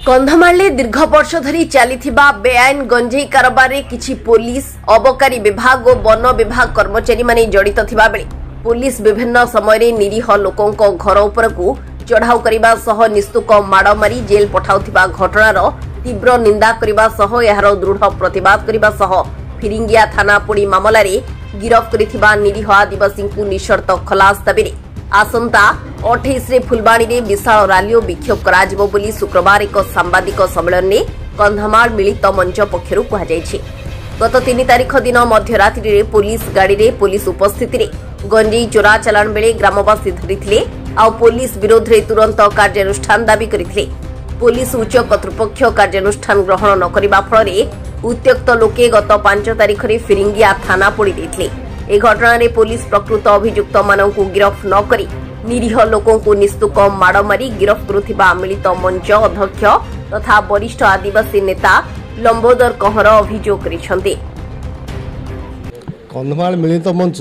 कंधमाले दीर्घ वर्ष धरी चलीथिबा बेआईन गंजेई कारोबार रे किछि पुलिस अबकारी विभाग और वन विभाग कर्मचारी माने जड़ित थिबा बेले पुलिस विभिन्न समय रे निरीह लोकंक घर उपरकू चढ़ाऊ करबा सह निस्तुक माड़ मारी जेल पठाउथिबा घटनार तीव्र निंदा करबा सह एहार दृढ़ प्रतिवाद करबा सह फिरिंगिया थाना पुड़ी मामला रे गिरफ करिथिबा निरीह आदिवासी को निशर्त खलास दाबी आसंता 28 रे फुलबाणी रे विशाल रैली और विक्षोभ कराजिबो बोली शुक्रवार एक सांबादिक सम्मेलन में कंधमाल मिलित मंच पक्षरु कहा जायछि। गत 3 तारिख दिन मध्यरात्रि रे पुलिस गाड़ी रे पुलिस उपस्थिति रे गंजेई चोरा चलाण बेले ग्रामवासी धरिथिले आ पुलिस विरोध रे तुरंत कार्यानुष्ठान दाबी करिथिले। पुलिस उच्च कर्तृपक्ष कार्यानुष्ठान ग्रहण न करिबा फल रे उत्यक्त लोके गत 5 तारिख रे फिरिंगिया थाना पोड़ी देथिले। ए घटना रे पुलिस प्रकृत अभियुक्त मानकु गिरफ न करी निरीह लोकों को निस्तुक माड़ मारी गिरफ करुथिबा मिलित मंच अध्यक्ष तथा वरिष्ठ आदिवासी नेता लंबोदर कहर अभियोग करिसेंते। कंधमाल मिलित मंच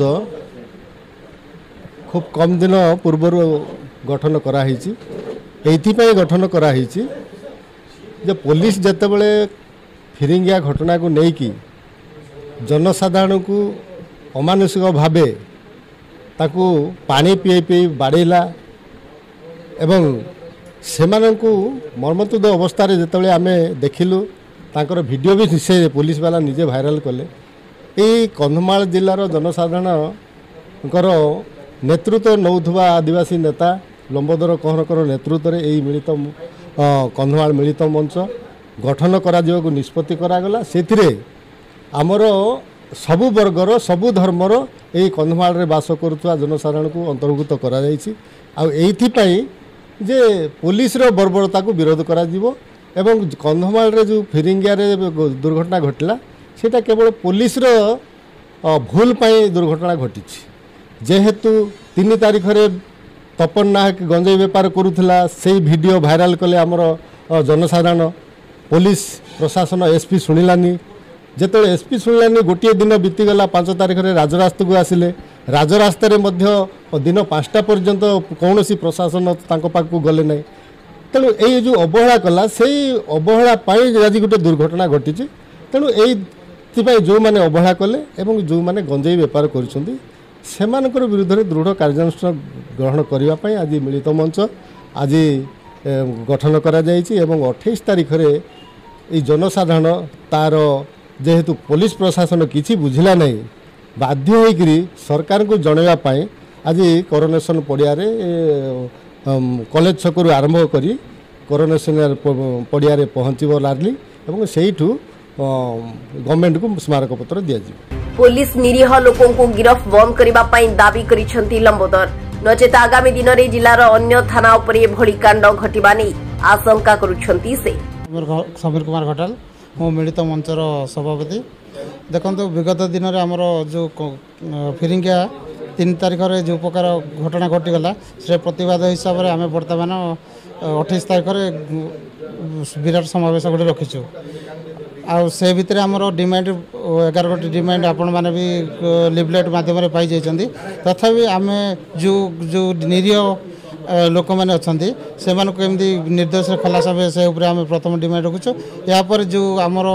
खूब कम दिन पूर्व गठन कराहीची एइथिपई गठन कराहीची जे पुलिस जेतेबेले फिरिंगिया घटना को नेकी जनसाधारण को अमानुषिक भावे ताकू पानी पी पी बाड़ेला एवं सेमानंकु मर्मतुद अवस्था जितेबाला आम देखिलु तांकर वीडियो भी से पुलिस वाला निजे भाइराल कले। यही कंधमाल जिलार जनसाधारण नेतृत्व नौथुवा आदिवासी नेता लंबोदर कहरकर नेतृत्व में यही मिलित कंधमाल मिलित मंच गठन करा को निष्पत्ति करागला। सेथिरे आमर सबु वर्गर सबु धर्मर यही कंधमाल रे बास करुवा जनसाधारण को अंतर्भुक्त करा जे पुलिस रो बर्बरता को विरोध करा जीवो एवं कंधमाल रे जो फिरिंगिया रे दुर्घटना घटला सेटा केवल पुलिस रो भूल पाई दुर्घटना घटी जेहेतु 3 तारिख रे तपन नायक गंजेई बेपार करुला से वीडियो भाइराल कले आमर जनसाधारण पुलिस प्रशासन एसपी शुणिलानी जेत एसपी शुणिलानी गोटे दिन बीतीगला 5 तारिख रे राजरास्ता को आसिले राजरास्ता रे मध्य दिन 5टा पर्यंत कौन प्रशासन तांको पाखु गले ना तेणु ये जो अवहेला कला से अवहेला आज गोटे दुर्घटना घटी तेणु ये जो मैंने अवहेला कले एवं जो मैंने गंजेई बेपार कर विरुद्ध में दृढ़ कार्यानुष्ठान ग्रहण करने आज मिलित मंच आज गठन करा जायछि एवं 28 तारिख रे ये जनसाधारण तार जेहेतु पुलिस प्रशासन किसी बुझिला नहीं बाध्य होकरी सरकार को जनवा पाई आज कोरोनेशन पड़िया कॉलेज छकु आरंभ करी कोरोनेशन पड़िया पहुँचब लार्ली और से गवर्नमेंट को स्मारक पत्र दि पुलिस निरीह लोकों को गिरफ बंद करने दाबी करिसेंती लंबोदर नचेत आगामी दिन में जिलार अन्य थाना उपरे भली कांड घटिबा नहीं आशंका करुछंती से। समीर कुमार घटाल मो मिलित मंचर सभापति देखो विगत दिन में आमर जो फिरिंगिया 3 तारिख रे जो प्रकार घटना घटीगला से प्रतिवाद हिसाब से आम बर्तमान 28 तारिख विराट समावेश गोटे रखीचु आउ से भितर आमर डिमांड 11 गोटी डिमांड आपण मैंने भी लिफलेट माध्यम पाई जाइछंती तथापि आम जो जो निरीह लोक मैंने अच्छा से केमती निर्देश खलास हे से आम प्रथम डिमांड रखुचु यापर जो आमर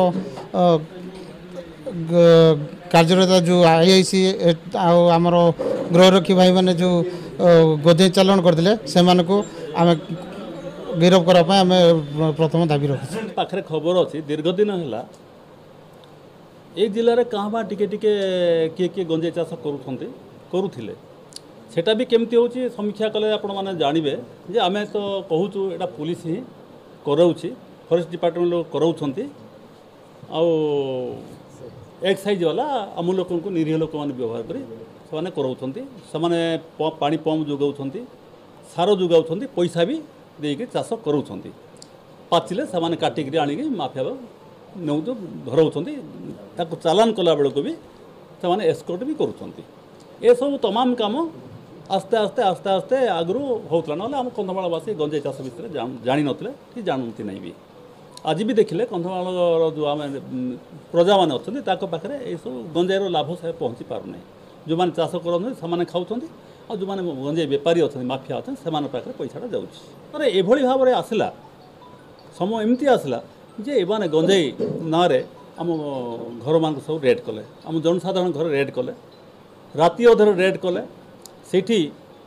कार्यरत जो आईआईसी आमर गृहरक्षी भाई मैंने जो गंजेई चालाण करते से आम गिरफ करने आम प्रथम दाबी रखुचु। पाखे खबर अच्छी दीर्घ दिन है ये जिले में कहाँ टिके टिके किए किए गंजेई चाष करुले सेटा भी केमती होची समीक्षा कले आपण माने जानिबे जे आमे तो कहूचु एटा पुलिस ही कराउछि फॉरेस्ट डिपार्टमेंट लोग कराउछंती आ एक्साइज वाला आम लोक को निरीह लोक माने व्यवहार करी से कराउछंती से पानी पंप जोगाउछंती सार जोगाउछंती पैसा भी देके चाष कराउछंती पाचिले से काटिक आनिक माफिया नौ धराउछंती ताको चालान कला बेल को भी से एस्कॉर्ट भी करुछंती ए सब तमाम काम आस्ते आस्ते आस्ते आस्ते आगु होता ना आम कंधमालवासी गंजेई चाष विषय जानी नथिले कि जानती नहीं भी आज भी देखिले कंधमाल जो आम प्रजा मैंने अच्छा पाखे ये सब गंजेईर लाभ से पहुँची पार ना जो मैंने चाष करते खाऊँ और जो मैंने गंजेई बेपारी अच्छा माफिया अच्छा से पाखे पैसाटा जाऊँगी अरे एभली भाव में आसला समय एमती आसला जे एमाने गंजाई ना आम घर मान सब रेड कले आम जनसाधारण घर रेड कले राति अधर रेड कले सेठी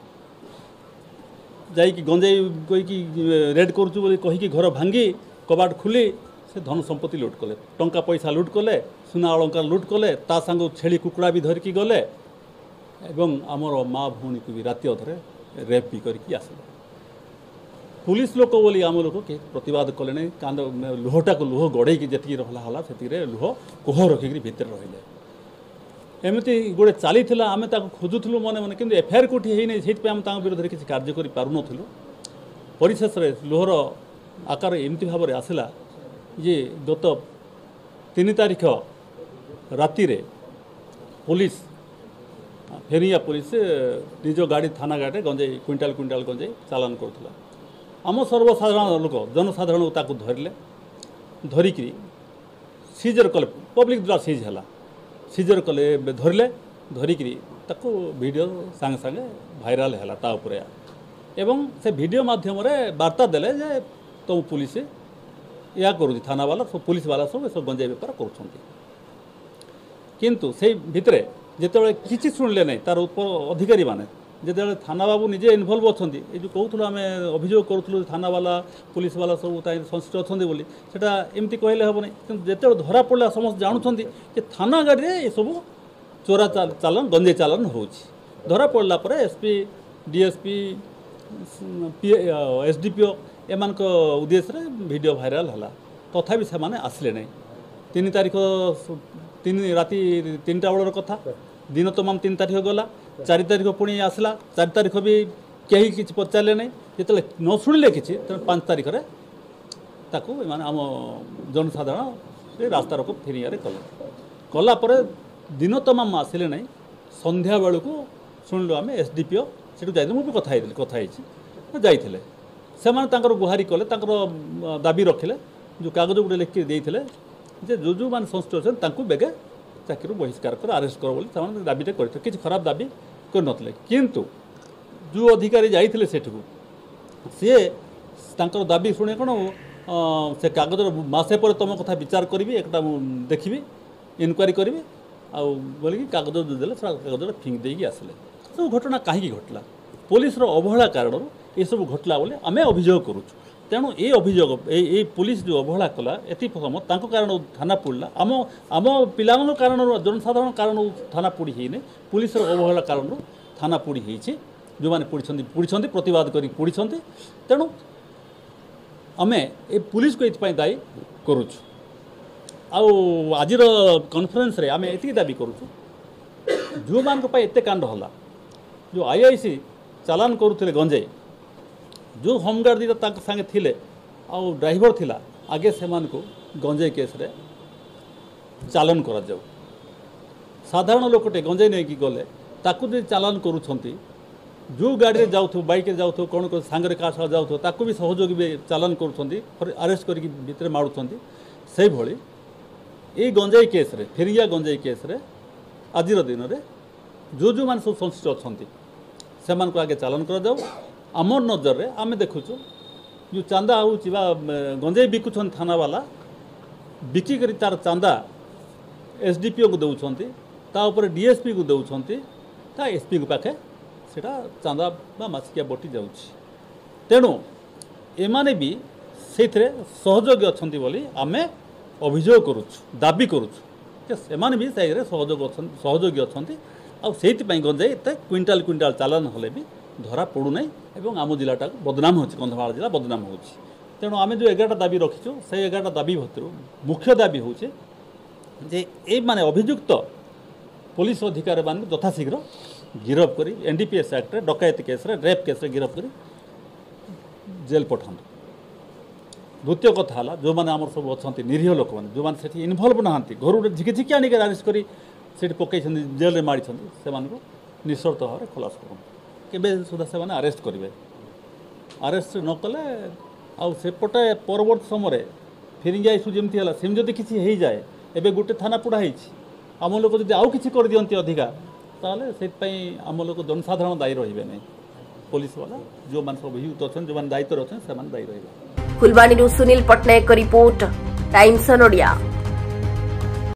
जाइकी गंजाई कहीकि रेड करुचु बोली कहीकि घर भांगी कबाट खुली से धन संपत्ति लुट कले टंका पैसा लुट कले सुना अलंकार लुट कले ता संग छेली कुकुड़ा भी धरिकी गले एवं आमर माँ भौणी को भी राति अधरे रेप भी करके आसले पुलिस लोक बोली आम लोक के प्रतिवाद कले नहीं कांद लुहटा को लुह गड़े जी रहा से लुह कोह रखिक भितर रही एमती गोटे चली आम खोजुलु मन मन कि एफआईआर कौटी होनी से विरोध में किसी कार्य करूँ परिशेष लुहर आकार एमती भाव में आसला ये गत 3 तारिख राति पुलिस फेरिया पुलिस निज गाड़ी थाना गाड़ी गंजाई क्विंटाल क्विंटाल गंजाई चालान करुला आम सर्वसाधारण लोक जनसाधारण ताकू धरले धरिकी सीजर कले पब्लिक द्वारा सीज है सीजर कले धरले धरिकी ताकू वीडियो सांगे सांगे भाइराल है तापर एवं से वीडियो माध्यम वार्ता देले जे तुम पुलिस या करू थाना वाला सब पुलिस वाला सब सब गंजाई बेपार किंतु से भितरे जिते किसी शुणिले नहीं तार उपर अधिकारी माने जिते थाना बाबू निजे इनवल्व अच्छा ये जो कहूँ आम अभियोग करूँ थाना वाला पुलिस वाला सब संश्लिष्ट अच्छा बोली सेटा एमती कहले हे नहीं कि जिते धरा पड़ा समस्त जानुं कि थाना गाड़ी में ये सब चोरा चालान गंजाई चालान हो धरा पड़ा पर एसपी डीएसपी एसडीपीओ एमान उद्देश्य वीडियो भाइराल है तथापि से माने आसले नहीं 3 तारिख राति 3टा बेलर कथा दिन तमाम 3 तारिख गला 4 तारिख पुणी आसला 4 तारिख भी कहीं किसी पचारे नहीं जो न शुणिले किसी 5 तारिख ताकू माने आम जनसाधारण से रास्ता रोक फेरिया कला दिन तमाम आसिले नहीं संध्या बेलू शुणिलु आम एसडीपीओ से मुझे कथा जाइए से गुहारी कले दाबी रखिले जो कागज गुटे लिखिक देते जे जो जो मान संश्लिष्ट अच्छे बेगे चाकरी बहिष्कार कर आरेस्ट कर बोली दाबीटे कर किसी खराब दाबी कर नथिले किंतु जो अधिकारी जाइए सेठू सी दाबी शुणे कौन से कागज मसे पर तुम कथा विचार करी एक देखी इनक्वारी करी बोलिकी कागज देले कागज फिंग देकी आसिले सब घटना कहीं घटला पुलिस अवहेला कारण ये सब घटला बोले आम अभियोग करूँ तेणु ये अभियोग ये पुलिस जो अवहेला कला एति समय कारण थाना पुड़ला आम आम पिला कारण जनसाधारण कारण थाना पुड़ी है पुलिस अवहेला कारण थाना पुड़ी है जो मैंने पुड़ी प्रतिवाद कर पुड़ी तेणु आम ए पुलिस को ये दायी करुँ आज कॉन्फ्रेंस रे आम ये दाबी करूँ जो मान एत कांड है जो आईआईसी चालान करुले गंजाई जो होमगार्ड दीटा सांगे थिले आउ ड्राइवर थिला आगे से गंजाई केस रे चालान करा जाऊ साधारण लोकटे गंजाई नहीं कि गले ताकू जो चालान करुछंती जो गाड़ी जाऊ बाइक जाऊ कौन कौन सांगे क्या सह जाऊ ताकू भी सहयोगी भी चालान करुछंती अरेस्ट करके भितर मारुछंती से भली ये गंजाई केस रे फेरिया गंजाई केस रे आजिर दिन रे जो जो मान सब संश्लिष्ट अच्छा से आगे चालान कर जाऊ आमर नजर रे आम देखुचु जो चांदा हो गंजाई बिकुछन थाना वाला बिकिक तार चांदा एसडीपीओ को दौरान तापर डीएसपी को दौरान ता एसपी को पाखे सेटा चांदा बा मासिकिया बटी जाउछि तेणु एमाने भी से सहयोगी अच्छा बोली आम अभियोग करुछु दाबी करुछु कि सेमाने भी से सहयोगी अच्छा से गंजाई एत क्विंटाल क्विंटाल चालान हेले भी धरा पड़ूना एवं आम जिलाटा बदनाम हो कंधमाल जिला बदनाम हो तेणु आम जो 11टा दाबी रखीचु से 11टा दाबी भर मुख्य दाबी हूँ जे ये माने अभियुक्त पुलिस अधिकारी मान यथाशीघ्र गिरफ कर एनडीपीएस एक्ट डकायत केस रेप केस गिरफ कर जेल पठान द्वितीय कथा है जो मैंने आम सब अच्छा निरीह लोक मैंने जो मैंने इनवल्व नहांती घर झिकी झिकी आनिक अरेस्ट कर पकई जेल में माड़ी से निःशर्त भाव में खलास कर सुधा से अरेस्ट करेंगे अरेस्ट न कले आउटे परवर्त समय फेरिंगा इश्यू जमी है सेम जदि किसी हो जाए एवं गोटे थाना पुड़ा आम लोग जब आउ कि कर दियंती अधिका ताले से आम लोग जनसाधारण दायी रही नहीं पुलिस वाला जो मान सब अभियुक्त अच्छा जो दायित्व अच्छे से दायी रही। Phulbani Sunil Pattanaik report Times on Odia.